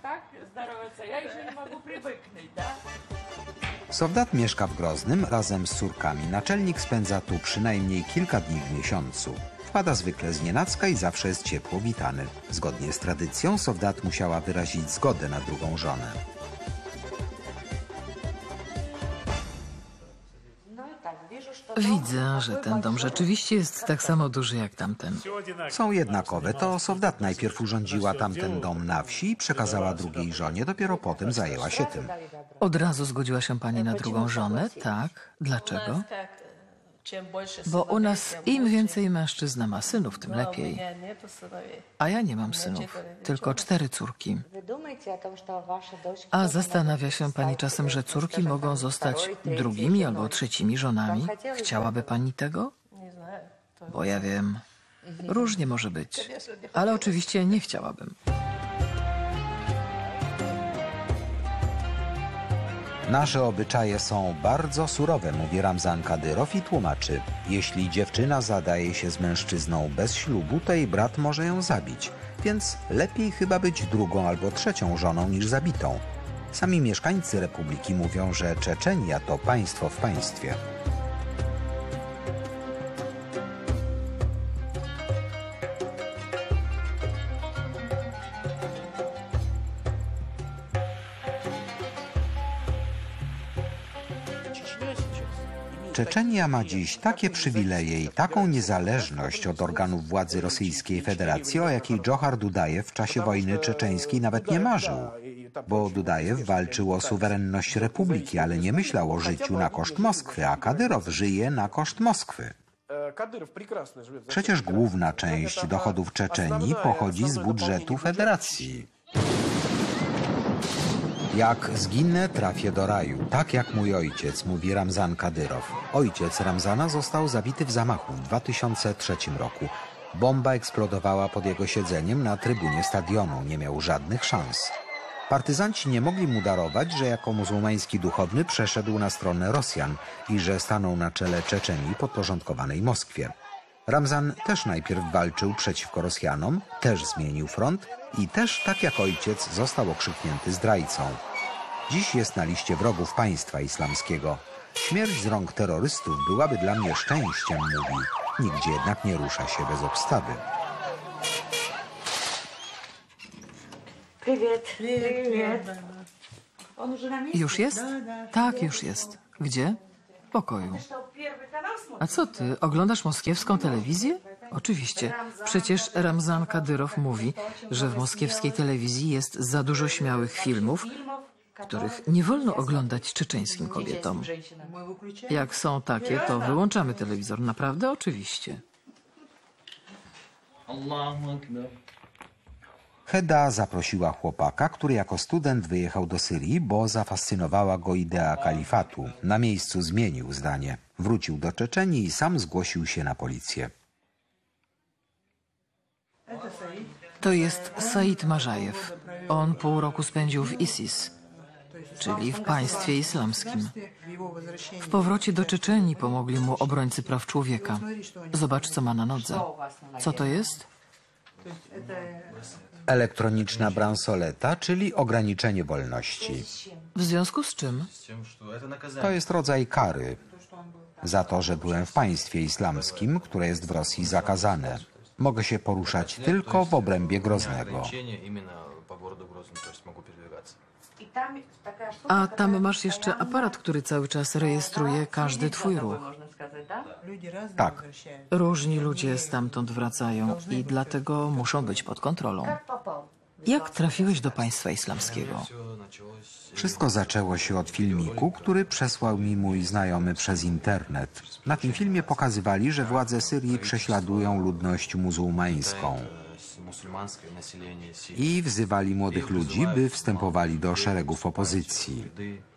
Sowdat mieszka w Groznym razem z córkami. Naczelnik spędza tu przynajmniej kilka dni w miesiącu. Wpada zwykle znienacka i zawsze jest ciepło witany. Zgodnie z tradycją Sowdat musiała wyrazić zgodę na drugą żonę. Widzę, że ten dom rzeczywiście jest tak samo duży jak tamten. Są jednakowe. To Sowdat najpierw urządziła tamten dom na wsi i przekazała drugiej żonie, dopiero potem zajęła się tym. Od razu zgodziła się pani na drugą żonę? Tak. Dlaczego? Bo u nas im więcej mężczyzna ma synów, tym lepiej. A ja nie mam synów, tylko 4 córki. A zastanawia się pani czasem, że córki mogą zostać drugimi albo trzecimi żonami? Chciałaby pani tego? Bo ja wiem, różnie może być, ale oczywiście nie chciałabym. Nasze obyczaje są bardzo surowe, mówi Ramzan Kadyrow i tłumaczy. Jeśli dziewczyna zadaje się z mężczyzną bez ślubu, to jej brat może ją zabić. Więc lepiej chyba być drugą albo trzecią żoną niż zabitą. Sami mieszkańcy Republiki mówią, że Czeczenia to państwo w państwie. Czeczenia ma dziś takie przywileje i taką niezależność od organów władzy Rosyjskiej Federacji, o jakiej Dżochar Dudajew w czasie wojny czeczeńskiej nawet nie marzył. Bo Dudajew walczył o suwerenność republiki, ale nie myślał o życiu na koszt Moskwy, a Kadyrow żyje na koszt Moskwy. Przecież główna część dochodów Czeczenii pochodzi z budżetu federacji. Jak zginę, trafię do raju, tak jak mój ojciec, mówi Ramzan Kadyrow. Ojciec Ramzana został zabity w zamachu w 2003 roku. Bomba eksplodowała pod jego siedzeniem na trybunie stadionu. Nie miał żadnych szans. Partyzanci nie mogli mu darować, że jako muzułmański duchowny przeszedł na stronę Rosjan i że stanął na czele Czeczenii podporządkowanej Moskwie. Ramzan też najpierw walczył przeciwko Rosjanom, też zmienił front i też, tak jak ojciec, został okrzyknięty zdrajcą. Dziś jest na liście wrogów państwa islamskiego. Śmierć z rąk terrorystów byłaby dla mnie szczęściem, mówi. Nigdzie jednak nie rusza się bez obstawy. Już jest? Tak, już jest. Gdzie? W pokoju. A co ty, oglądasz moskiewską telewizję? Oczywiście. Przecież Ramzan Kadyrow mówi, że w moskiewskiej telewizji jest za dużo śmiałych filmów, których nie wolno oglądać czeczeńskim kobietom. Jak są takie, to wyłączamy telewizor. Naprawdę? Oczywiście. Heda zaprosiła chłopaka, który jako student wyjechał do Syrii, bo zafascynowała go idea kalifatu. Na miejscu zmienił zdanie. Wrócił do Czeczenii i sam zgłosił się na policję. To jest Said Marzajew. On pół roku spędził w ISIS, czyli w państwie islamskim. W powrocie do Czeczenii pomogli mu obrońcy praw człowieka. Zobacz, co ma na nodze. Co to jest? Elektroniczna bransoleta, czyli ograniczenie wolności. W związku z czym? To jest rodzaj kary za to, że byłem w państwie islamskim, które jest w Rosji zakazane. Mogę się poruszać tylko w obrębie Groznego. A tam masz jeszcze aparat, który cały czas rejestruje każdy twój ruch. Tak. Różni ludzie stamtąd wracają i dlatego muszą być pod kontrolą. Jak trafiłeś do państwa islamskiego? Wszystko zaczęło się od filmiku, który przesłał mi mój znajomy przez internet. Na tym filmie pokazywali, że władze Syrii prześladują ludność muzułmańską i wzywali młodych ludzi, by wstępowali do szeregów opozycji.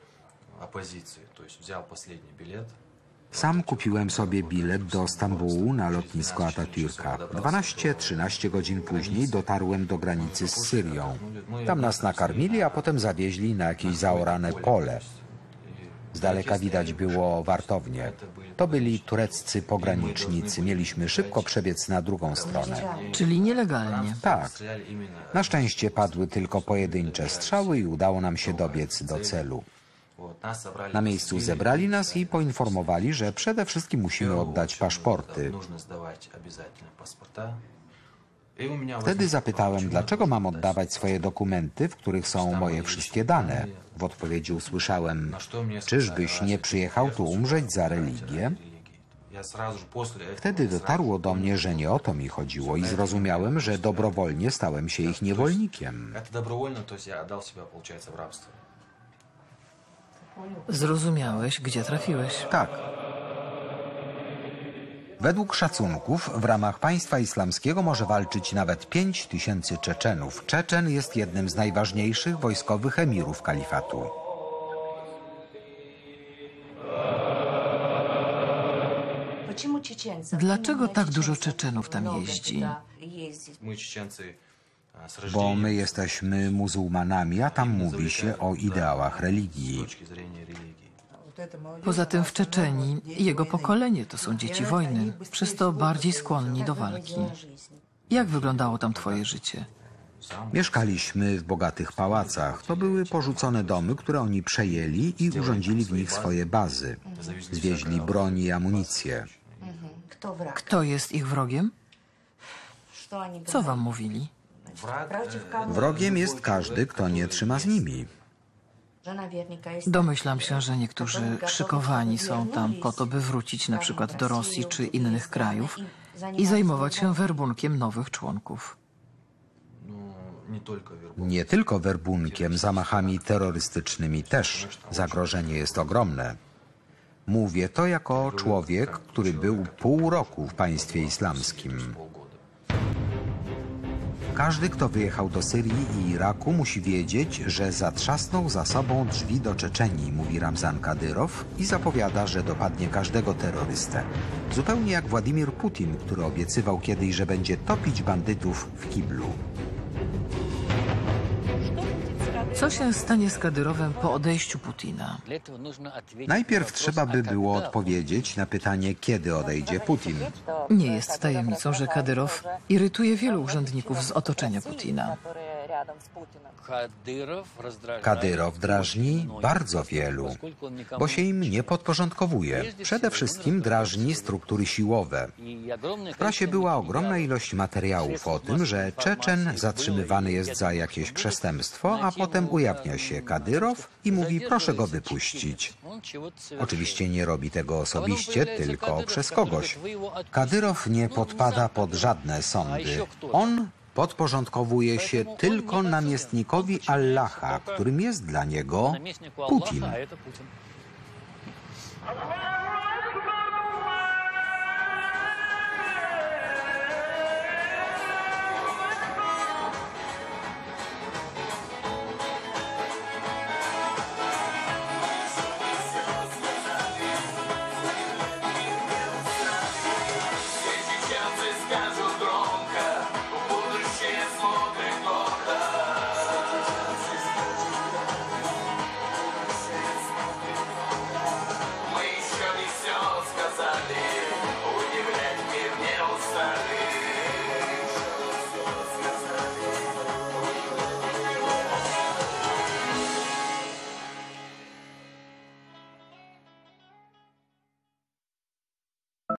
Sam kupiłem sobie bilet do Stambułu na lotnisko Atatürka. 12-13 godzin później dotarłem do granicy z Syrią. Tam nas nakarmili, a potem zawieźli na jakieś zaorane pole. Z daleka widać było wartownię. To byli tureccy pogranicznicy. Mieliśmy szybko przebiec na drugą stronę. Czyli nielegalnie. Tak. Na szczęście padły tylko pojedyncze strzały i udało nam się dobiec do celu. Na miejscu zebrali nas i poinformowali, że przede wszystkim musimy oddać paszporty. Wtedy zapytałem, dlaczego mam oddawać swoje dokumenty, w których są moje wszystkie dane. W odpowiedzi usłyszałem, czyżbyś nie przyjechał tu umrzeć za religię? Wtedy dotarło do mnie, że nie o to mi chodziło i zrozumiałem, że dobrowolnie stałem się ich niewolnikiem. Zrozumiałeś, gdzie trafiłeś. Tak. Według szacunków w ramach państwa islamskiego może walczyć nawet 5000 Czeczenów. Czeczen jest jednym z najważniejszych wojskowych emirów kalifatu. Dlaczego tak dużo Czeczenów tam jeździ? Bo my jesteśmy muzułmanami, a tam mówi się o ideałach religii. Poza tym w Czeczenii jego pokolenie to są dzieci wojny, przez to bardziej skłonni do walki. Jak wyglądało tam twoje życie? Mieszkaliśmy w bogatych pałacach. To były porzucone domy, które oni przejęli i urządzili w nich swoje bazy. Zwieźli broń i amunicję. Kto jest ich wrogiem? Co wam mówili? Wrogiem jest każdy, kto nie trzyma z nimi. Domyślam się, że niektórzy szykowani są tam po to, by wrócić na przykład do Rosji czy innych krajów i zajmować się werbunkiem nowych członków. Nie tylko werbunkiem, zamachami terrorystycznymi też. Zagrożenie jest ogromne. Mówię to jako człowiek, który był pół roku w państwie islamskim. Każdy, kto wyjechał do Syrii i Iraku, musi wiedzieć, że zatrzasnął za sobą drzwi do Czeczenii, mówi Ramzan Kadyrow i zapowiada, że dopadnie każdego terrorystę. Zupełnie jak Władimir Putin, który obiecywał kiedyś, że będzie topić bandytów w kiblu. Co się stanie z Kadyrowem po odejściu Putina? Najpierw trzeba by było odpowiedzieć na pytanie, kiedy odejdzie Putin. Nie jest tajemnicą, że Kadyrow irytuje wielu urzędników z otoczenia Putina. Kadyrow drażni bardzo wielu, bo się im nie podporządkowuje. Przede wszystkim drażni struktury siłowe. W prasie była ogromna ilość materiałów o tym, że Czeczen zatrzymywany jest za jakieś przestępstwo, a potem ujawnia się Kadyrow i mówi, proszę go wypuścić. Oczywiście nie robi tego osobiście, tylko przez kogoś. Kadyrow nie podpada pod żadne sądy. On podporządkowuje się tylko namiestnikowi Allaha, którym jest dla niego Putin.